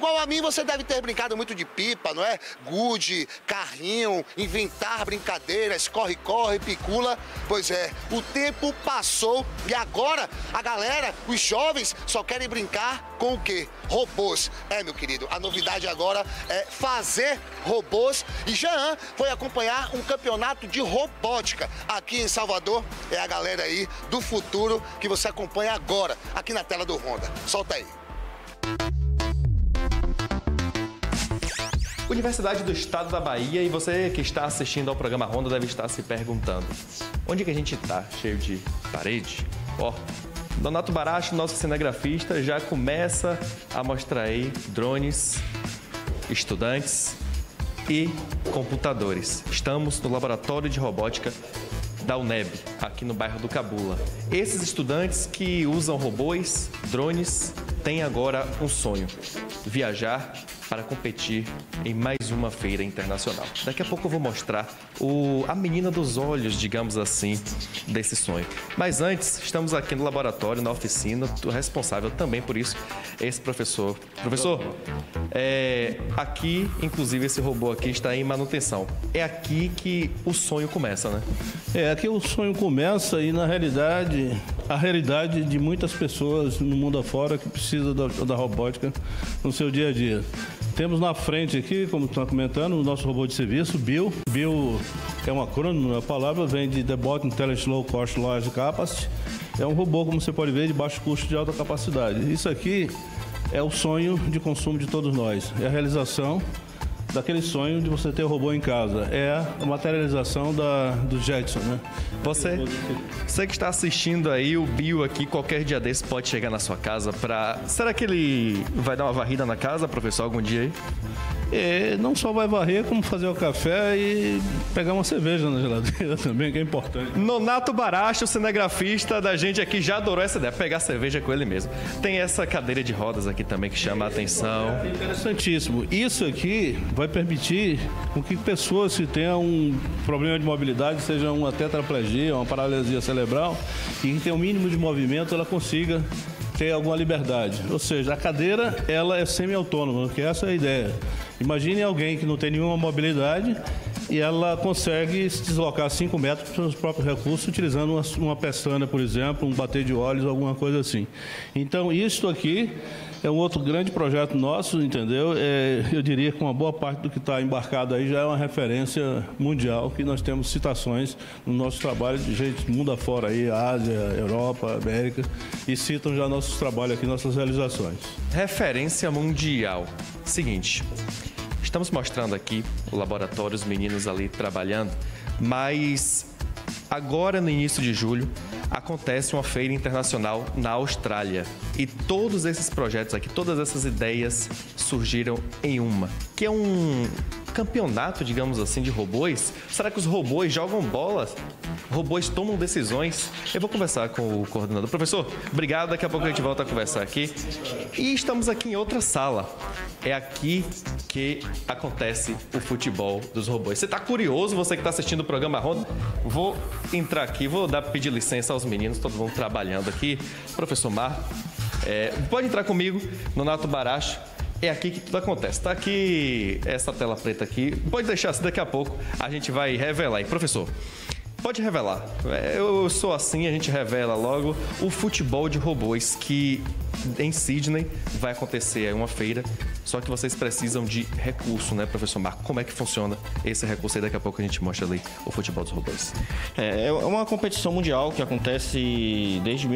igual a mim, você deve ter brincado muito de pipa, não é? Gude, carrinho, inventar brincadeiras, corre-corre, picula. Pois é, o tempo passou e agora a galera, os jovens, só querem brincar com o quê? Robôs. É, meu querido, a novidade agora é fazer robôs. E Jean foi acompanhar um campeonato de robótica aqui em Salvador. É a galera aí do futuro que você acompanha agora, aqui na tela do Honda. Solta aí. Universidade do Estado da Bahia, e você que está assistindo ao programa Honda deve estar se perguntando: onde é que a gente está? Cheio de parede? Ó, Donato Baracho, nosso cinegrafista, já começa a mostrar aí drones, estudantes e computadores. Estamos no laboratório de robótica da UNEB, aqui no bairro do Cabula. Esses estudantes que usam robôs, drones, têm agora um sonho: viajar para competir em mais uma feira internacional. Daqui a pouco eu vou mostrar a menina dos olhos, digamos assim, desse sonho. Mas antes, estamos aqui no laboratório, na oficina, o responsável também por isso, esse professor. Professor, aqui, inclusive, esse robô aqui está em manutenção. É aqui que o sonho começa, né? Aqui o sonho começa e, na realidade, a realidade de muitas pessoas no mundo afora que precisam da robótica no seu dia a dia. Temos na frente aqui, como estão comentando, o nosso robô de serviço, BIL. BIL é um acrônimo, a palavra vem de The Bot Intelligent Low Cost Large Capacity. É um robô, como você pode ver, de baixo custo de alta capacidade. Isso aqui é o sonho de consumo de todos nós. É a realização daquele sonho de você ter o robô em casa. É a materialização do Jetson, né? Você que está assistindo aí, o Bill aqui, qualquer dia desse pode chegar na sua casa para... Será que ele vai dar uma varrida na casa, professor, algum dia aí? Não só vai varrer, como fazer o café e pegar uma cerveja na geladeira também, que é importante. Nonato Baracho, o cinegrafista da gente aqui, já adorou essa ideia, pegar cerveja com ele mesmo. Tem essa cadeira de rodas aqui também que chama a atenção. É interessantíssimo. Isso aqui vai permitir com que pessoas que tenham um problema de mobilidade, seja uma tetraplegia, uma paralisia cerebral, e que tenha o mínimo de movimento, ela consiga ter alguma liberdade. Ou seja, a cadeira, ela é semi-autônoma, que essa é a ideia. Imagine alguém que não tem nenhuma mobilidade e ela consegue se deslocar 5 metros com seus próprios recursos, utilizando uma pestana, por exemplo, um bater de olhos, alguma coisa assim. Então, isso aqui é um outro grande projeto nosso, entendeu? Eu diria que uma boa parte do que está embarcado aí já é uma referência mundial, que nós temos citações no nosso trabalho de gente mundo afora aí, Ásia, Europa, América, e citam já nossos trabalhos aqui, nossas realizações. Referência mundial. Seguinte, estamos mostrando aqui o laboratório, os meninos ali trabalhando, mas agora no início de julho acontece uma feira internacional na Austrália. E todos esses projetos aqui, todas essas ideias surgiram em uma, que é um campeonato, digamos assim, de robôs. Será que os robôs jogam bolas? Robôs tomam decisões? Eu vou conversar com o coordenador. Professor, obrigado. Daqui a pouco a gente volta a conversar aqui. E estamos aqui em outra sala. É aqui que acontece o futebol dos robôs. Você está curioso, você que está assistindo o programa Honda? Vou entrar aqui, vou pedir licença aos meninos, todo mundo trabalhando aqui. Professor Mar, pode entrar comigo, Nonato Baracho. É aqui que tudo acontece. Está aqui essa tela preta aqui. Pode deixar assim, daqui a pouco a gente vai revelar. E, professor, pode revelar. Eu sou assim, a gente revela logo o futebol de robôs, que em Sydney vai acontecer uma feira, só que vocês precisam de recurso, né, professor Marco? Como é que funciona esse recurso aí? Daqui a pouco a gente mostra ali o futebol dos robôs. É uma competição mundial que acontece desde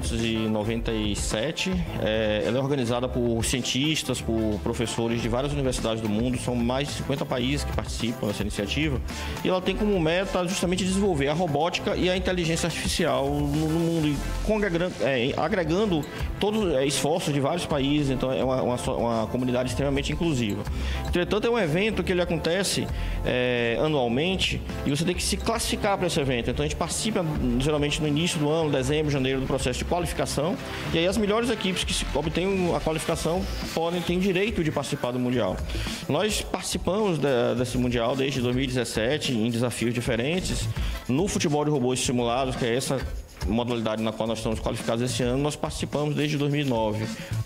1997. Ela é organizada por cientistas, por professores de várias universidades do mundo. São mais de 50 países que participam dessa iniciativa. E ela tem como meta justamente desenvolver a robótica e a inteligência artificial no mundo, agregando todos esforços de vários países. Então é uma comunidade extremamente inclusiva. Entretanto, é um evento que ele acontece anualmente e você tem que se classificar para esse evento. Então a gente participa geralmente no início do ano, dezembro, janeiro, do processo de qualificação, e aí as melhores equipes que obtêm a qualificação têm o direito de participar do Mundial. Nós participamos desse Mundial desde 2017 em desafios diferentes. No futebol de robôs simulados, que é essa modalidade na qual nós estamos qualificados esse ano, nós participamos desde 2009.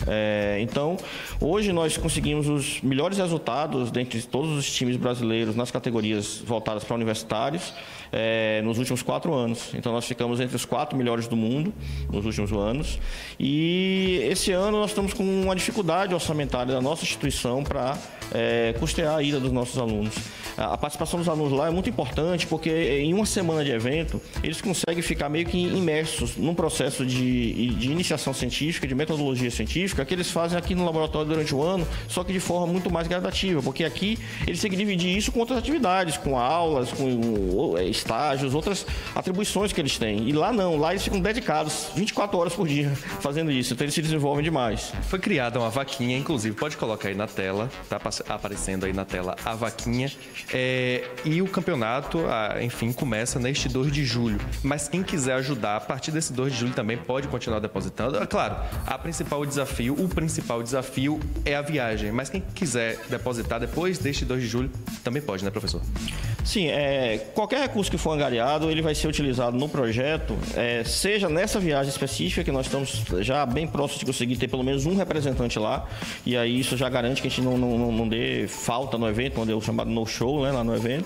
Então, hoje nós conseguimos os melhores resultados dentre todos os times brasileiros nas categorias voltadas para universitários nos últimos 4 anos. Então, nós ficamos entre os 4 melhores do mundo nos últimos anos. E esse ano nós estamos com uma dificuldade orçamentária da nossa instituição para custear a ida dos nossos alunos. A participação dos alunos lá é muito importante porque em uma semana de evento eles conseguem ficar meio que imersos num processo de iniciação científica, de metodologia científica que eles fazem aqui no laboratório durante o ano, só que de forma muito mais gradativa, porque aqui eles têm que dividir isso com outras atividades, com aulas, com estágios, outras atribuições que eles têm. E lá não, lá eles ficam dedicados 24 horas por dia fazendo isso, então eles se desenvolvem demais. Foi criada uma vaquinha, inclusive, pode colocar aí na tela, tá aparecendo aí na tela a vaquinha. E o campeonato, enfim, começa neste 2 de julho. Mas quem quiser ajudar a partir desse 2 de julho também pode continuar depositando. Claro, o principal desafio é a viagem. Mas quem quiser depositar depois deste 2 de julho também pode, né, professor? Sim, qualquer recurso que for angariado, ele vai ser utilizado no projeto, seja nessa viagem específica, que nós estamos já bem próximos de conseguir ter pelo menos um representante lá, e aí isso já garante que a gente não dê falta no evento, não dê o chamado no-show, né, lá no evento.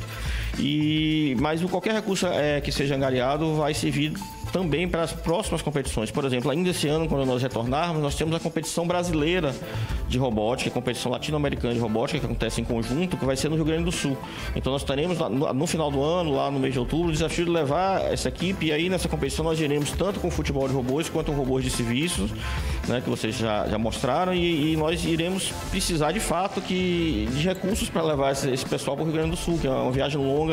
Mas qualquer recurso que seja angariado vai servir também para as próximas competições. Por exemplo, ainda esse ano, quando nós retornarmos, nós temos a competição brasileira de robótica, a competição latino-americana de robótica, que acontece em conjunto, que vai ser no Rio Grande do Sul. Então nós teremos no final do ano, lá no mês de outubro, o desafio de levar essa equipe, e aí nessa competição nós iremos tanto com futebol de robôs quanto com robôs de serviços, né, que vocês já mostraram, e nós iremos precisar de fato de recursos para levar esse pessoal para o Rio Grande do Sul, que é uma viagem longa,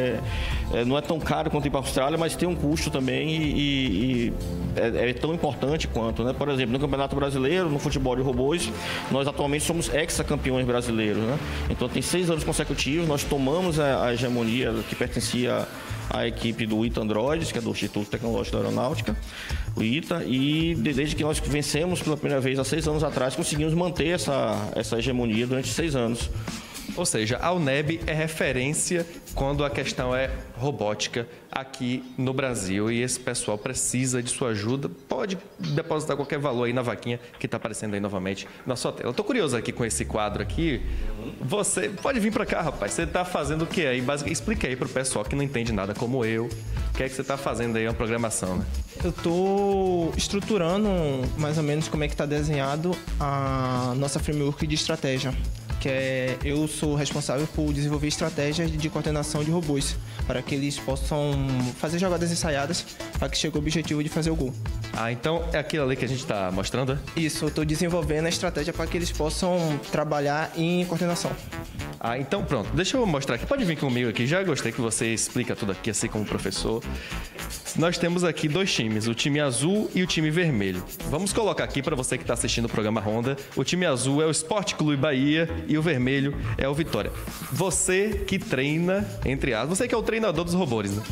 não é tão caro quanto ir para a Austrália, mas tem um custo também e é tão importante quanto, né? Por exemplo, no Campeonato Brasileiro, no futebol de robôs, nós atualmente somos ex-campeões brasileiros, né? Então tem 6 anos consecutivos, nós tomamos a hegemonia que pertencia à equipe do ITA Androides, que é do Instituto Tecnológico da Aeronáutica, o ITA, e desde que nós vencemos pela primeira vez há 6 anos atrás, conseguimos manter essa hegemonia durante 6 anos. Ou seja, a UNEB é referência quando a questão é robótica aqui no Brasil e esse pessoal precisa de sua ajuda. Pode depositar qualquer valor aí na vaquinha que está aparecendo aí novamente na sua tela. Eu estou curioso aqui com esse quadro aqui. Você pode vir para cá, rapaz. Você está fazendo o que aí? Explica aí para o pessoal que não entende nada como eu. O que é que você está fazendo aí, uma programação, né? Eu estou estruturando mais ou menos como é que está desenhado a nossa framework de estratégia. Eu sou responsável por desenvolver estratégias de coordenação de robôs, para que eles possam fazer jogadas ensaiadas, para que chegue o objetivo de fazer o gol. Então é aquilo ali que a gente está mostrando, é? Isso, eu estou desenvolvendo a estratégia para que eles possam trabalhar em coordenação. Então pronto, deixa eu mostrar aqui. Pode vir comigo aqui, já gostei que você explica tudo aqui, assim como professor. Nós temos aqui 2 times, o time azul e o time vermelho. Vamos colocar aqui para você que está assistindo o programa Honda. O time azul é o Sport Clube Bahia e o vermelho é o Vitória. Você que treina, entre aspas, você que é o treinador dos robôs, né?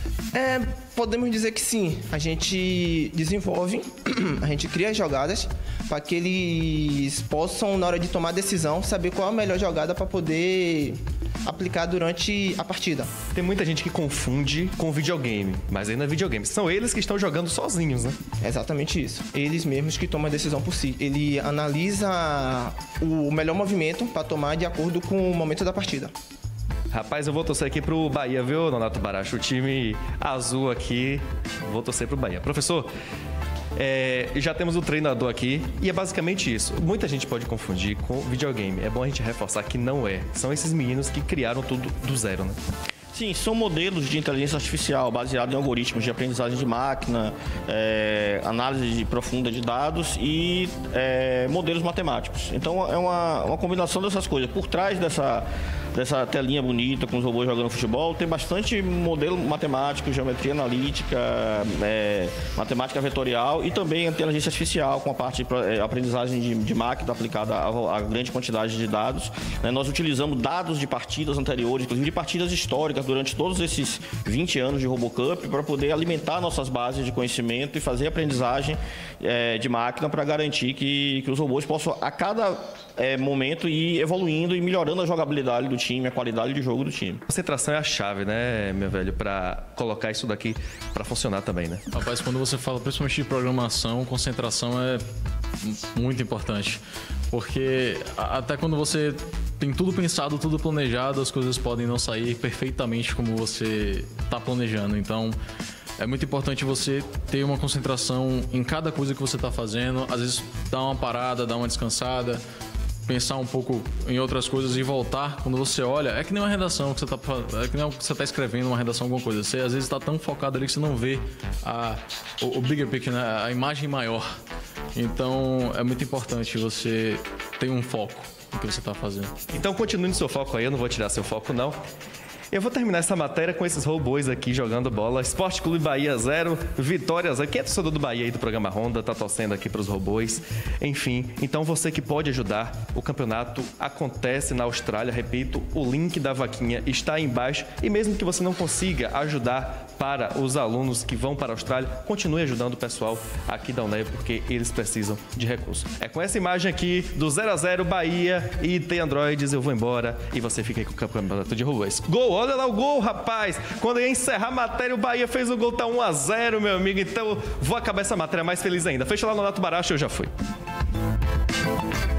Podemos dizer que sim. A gente desenvolve, a gente cria as jogadas para que eles possam, na hora de tomar decisão, saber qual é a melhor jogada para poder aplicar durante a partida. Tem muita gente que confunde com videogame, mas aí não é videogame. São eles que estão jogando sozinhos, né? É exatamente isso. Eles mesmos que tomam a decisão por si. Ele analisa o melhor movimento para tomar de acordo com o momento da partida. Rapaz, eu vou torcer aqui pro Bahia, viu, Nonato Baracho? O time azul aqui, vou torcer pro Bahia. Professor, já temos o treinador aqui e é basicamente isso. Muita gente pode confundir com videogame. É bom a gente reforçar que não é. São esses meninos que criaram tudo do zero, né? Sim, são modelos de inteligência artificial baseados em algoritmos de aprendizagem de máquina, análise profunda de dados e modelos matemáticos. Então é uma combinação dessas coisas. Por trás dessa telinha bonita com os robôs jogando futebol, tem bastante modelo matemático, geometria analítica, matemática vetorial e também inteligência artificial com a parte de aprendizagem de máquina aplicada a grande quantidade de dados. Nós utilizamos dados de partidas anteriores, inclusive de partidas históricas, durante todos esses 20 anos de RoboCup, para poder alimentar nossas bases de conhecimento e fazer aprendizagem de máquina para garantir que os robôs possam, a cada momento e evoluindo e melhorando a jogabilidade do time, a qualidade de jogo do time. Concentração é a chave, né, meu velho, para colocar isso daqui para funcionar também, né? Rapaz, quando você fala principalmente de programação, concentração é muito importante. Porque até quando você tem tudo pensado, tudo planejado, as coisas podem não sair perfeitamente como você está planejando. Então, é muito importante você ter uma concentração em cada coisa que você está fazendo. Às vezes, dar uma parada, dar uma descansada, pensar um pouco em outras coisas e voltar. Quando você olha, é que nem uma redação que você é que nem você está escrevendo uma redação, alguma coisa. Você às vezes está tão focado ali que você não vê o bigger picture, né? A imagem maior. Então é muito importante você ter um foco no que você está fazendo. Então continue no seu foco aí, eu não vou tirar seu foco não. Eu vou terminar essa matéria com esses robôs aqui jogando bola. Esporte Clube Bahia 0, vitórias. Quem é torcedor do Bahia aí do programa Ronda, tá torcendo aqui pros robôs. Enfim, então você que pode ajudar, o campeonato acontece na Austrália. Repito, o link da vaquinha está aí embaixo. E mesmo que você não consiga ajudar para os alunos que vão para a Austrália, continue ajudando o pessoal aqui da UNEB, porque eles precisam de recursos. É com essa imagem aqui do 0-0 Bahia e IT Androids, eu vou embora e você fica aí com o campeonato de robôs. Gol! Olha lá o gol, rapaz! Quando eu ia encerrar a matéria, o Bahia fez o gol, tá 1-0, meu amigo. Então, vou acabar essa matéria mais feliz ainda. Fecha lá no Nato Baracho, eu já fui.